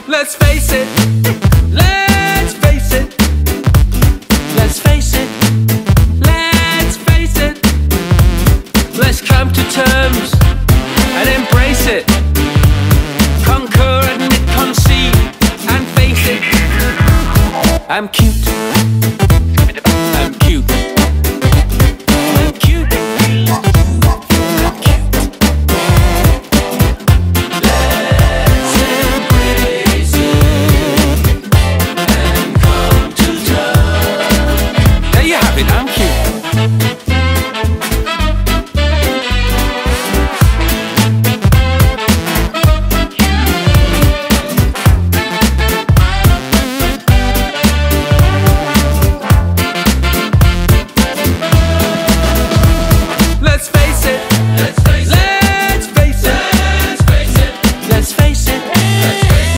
Let's face it, let's face it, let's face it, let's face it. Let's come to terms and embrace it. Conquer, admit, concede and face it. I'm cute.